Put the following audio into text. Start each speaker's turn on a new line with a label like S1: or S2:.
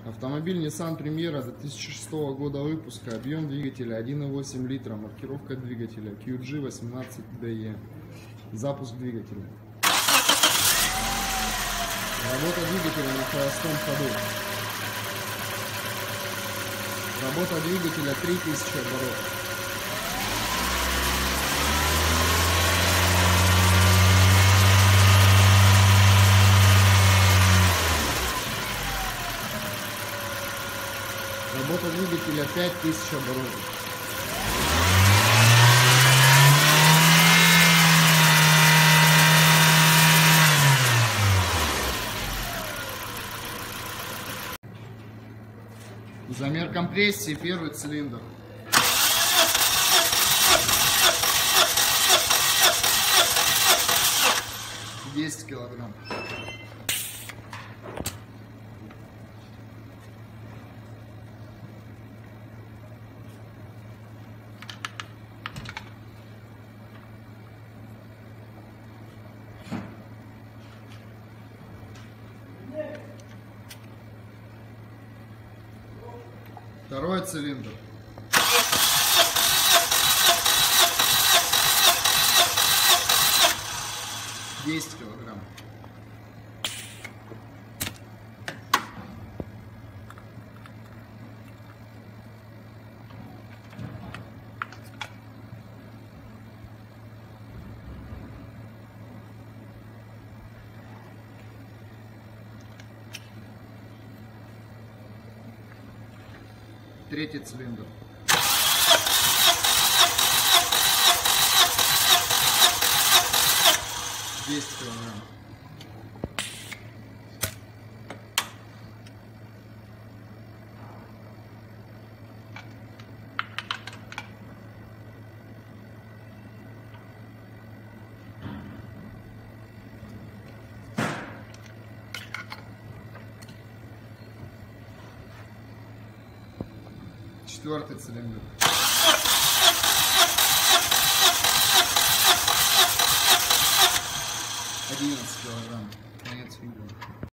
S1: Автомобиль Nissan Primera 2006 года выпуска, объем двигателя 1,8 литра, маркировка двигателя QG18DE, запуск двигателя. Работа двигателя на холостом ходу. Работа двигателя 3000 оборотов. Работа двигателя 5000 оборотов. Замер компрессии, первый цилиндр. Десять килограмм. Второй цилиндр. Десять килограмм. Третий цилиндр. Десять килограмм. Четвертый цилиндр.